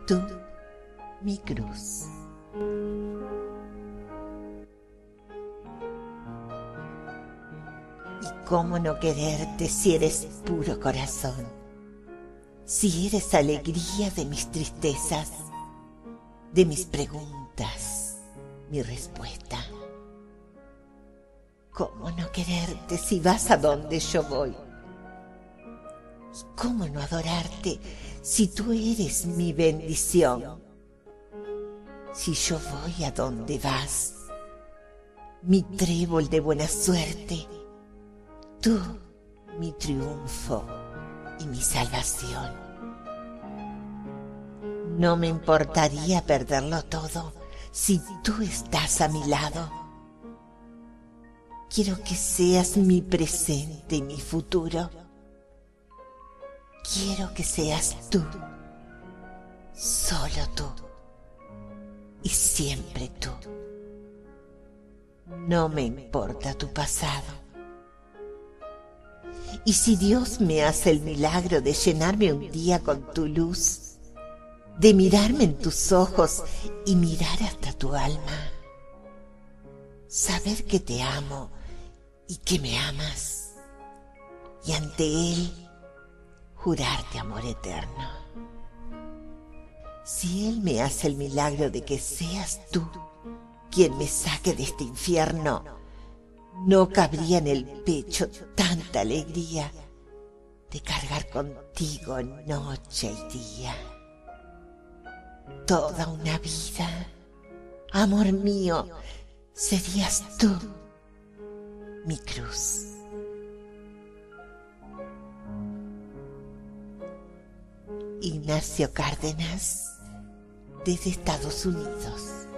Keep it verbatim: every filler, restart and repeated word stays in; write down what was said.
tú, mi cruz. ¿Y cómo no quererte si eres puro corazón? Si eres alegría de mis tristezas, de mis preguntas, mi respuesta. ¿Cómo no quererte si vas a donde yo voy? ¿Y cómo no adorarte si tú eres mi bendición? Si yo voy a donde vas, mi trébol de buena suerte, tú, mi triunfo y mi salvación. No me importaría perderlo todo si tú estás a mi lado. Quiero que seas mi presente y mi futuro. Quiero que seas tú, solo tú, y siempre tú. No me importa tu pasado. Y si Dios me hace el milagro de llenarme un día con tu luz, de mirarme en tus ojos y mirar hasta tu alma, saber que te amo y que me amas, y ante Él jurarte amor eterno. Si Él me hace el milagro de que seas tú quien me saque de este infierno, no cabría en el pecho tanta alegría de cargar contigo noche y día. Toda una vida, amor mío, serías tú, mi cruz. Ignacio Cárdenas, desde Estados Unidos.